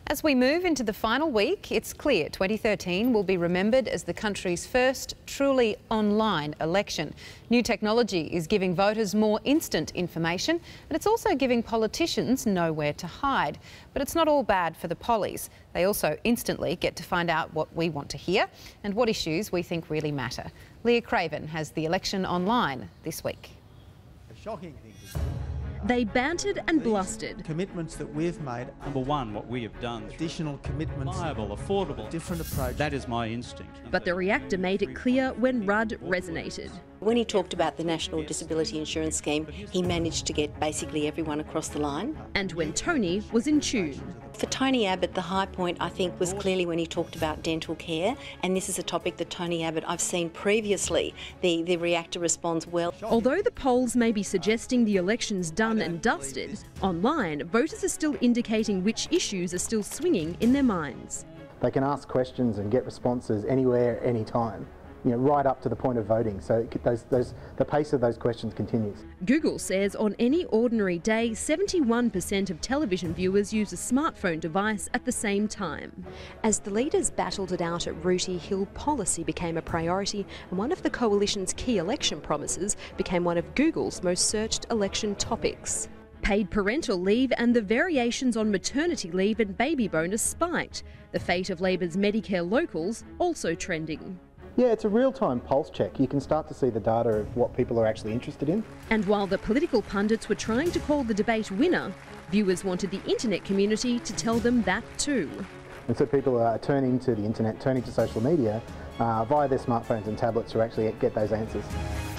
As we move into the final week, it's clear 2013 will be remembered as the country's first truly online election. New technology is giving voters more instant information, and it's also giving politicians nowhere to hide. But it's not all bad for the pollies. They also instantly get to find out what we want to hear and what issues we think really matter. Leah Craven has the election online this week. A shocking thing to say. They bantered and blustered. Commitments that we've made. Number one, what we have done. Additional commitments. Viable, affordable. Different approach. That is my instinct. But the reactor made it clear when Rudd resonated. When he talked about the National Disability Insurance Scheme, he managed to get basically everyone across the line. And when Tony was in tune. For Tony Abbott, the high point, I think, was clearly when he talked about dental care. And this is a topic that Tony Abbott, I've seen previously, the reactor responds well. Although the polls may be suggesting the election's done and dusted, online, voters are still indicating which issues are still swinging in their minds. They can ask questions and get responses anywhere, anytime. Right up to the point of voting. So the pace of those questions continues. Google says on any ordinary day, 71% of television viewers use a smartphone device at the same time. As the leaders battled it out at Rooty Hill, policy became a priority, and one of the coalition's key election promises became one of Google's most searched election topics. Paid parental leave and the variations on maternity leave and baby bonus spiked. The fate of Labor's Medicare locals also trending. Yeah, it's a real-time pulse check. You can start to see the data of what people are actually interested in. And while the political pundits were trying to call the debate winner, viewers wanted the internet community to tell them that too. And so people are turning to the internet, turning to social media via their smartphones and tablets to actually get those answers.